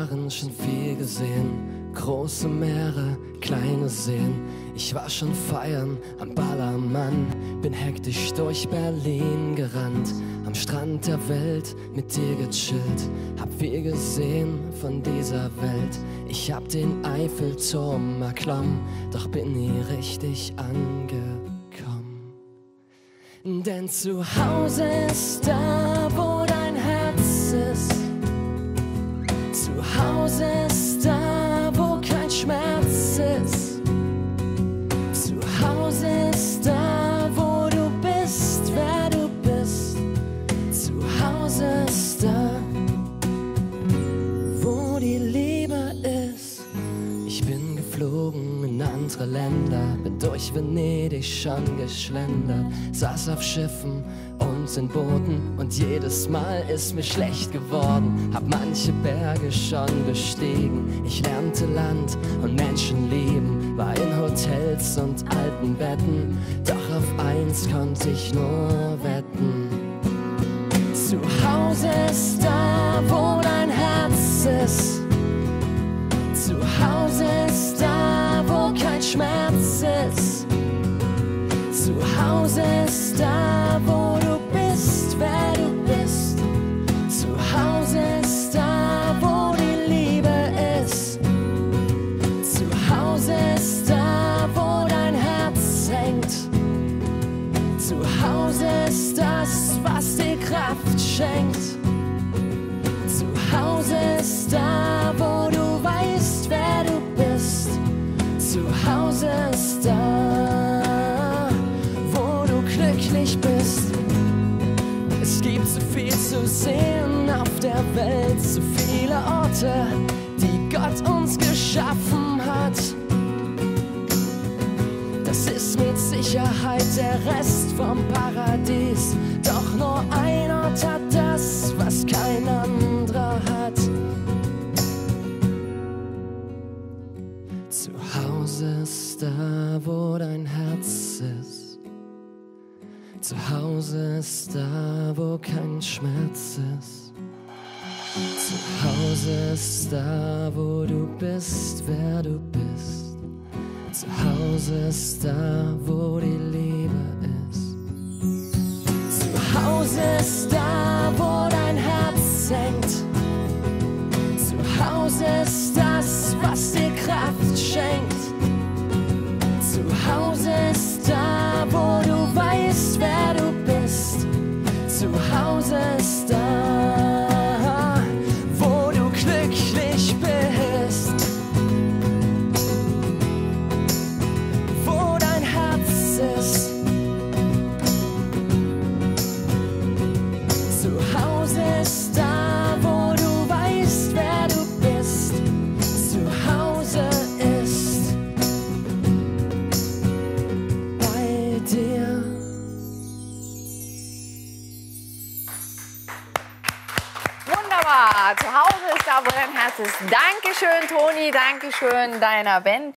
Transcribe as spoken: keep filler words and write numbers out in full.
Jahren schon viel gesehen, große Meere, kleine Seen. Ich war schon feiern am Ballermann, bin hektisch durch Berlin gerannt, am Strand der Welt mit dir gechillt, hab viel gesehen von dieser Welt. Ich hab den Eiffelturm erklommen, doch bin nie richtig angekommen. Denn zu Hause ist da, wo dein Herz ist. Zu Hause ist da, wo kein Schmerz ist. Zu Hause ist da, wo du bist, wer du bist. Zu Hause ist da, wo die Liebe ist. Ich bin geflogen in andere Länder, bin durch Venedig schon geschlendert, saß auf Schiffen und in Booten und jedes Mal ist mir schlecht geworden. Hab manche Berge schon bestiegen, ich lernte Land und Menschen lieben, war in Hotels und alten Betten, doch auf eins konnte ich nur wetten. Zu Hause ist da, wo dein Herz ist. Zu Hause ist da, wo kein Schmerz ist. Zu Hause ist da, wo du bist, wer du bist. Zu Hause ist da, wo die Liebe ist. Zu Hause ist da, wo dein Herz hängt. Zu Hause ist das, was dir Kraft schenkt. Zu Hause ist da, wo du weißt, wer du bist. Zu Hause ist da, wo du glücklich bist. Es gibt so viel zu sehen auf der Welt, so viele Orte, die Gott uns geschaffen hat. Das ist mit Sicherheit der Rest vom Paradies, doch nur ein Ort hat das, was kein anderer hat. Zu Hause ist da, wo dein Herz ist. Zu Hause ist da, wo kein Schmerz ist. Zu Hause ist da, wo du bist, wer du bist. Zu Hause ist da, wo die Liebe ist. Zu Hause ist da, wo dein Herz hängt. Zu Hause ist das, was dir Kraft schenkt. Zu Hause ist da, wo du weißt, wer du bist. Zu Hause ist da, wo du glücklich bist. Wo dein Herz ist. Zu Hause ist da, wo du weißt, wer du bist. Zu Hause ist bei dir. Wunderbar. Zu Hause ist da, wo dein Herz ist. Dankeschön, Toni. Dankeschön, deiner Band.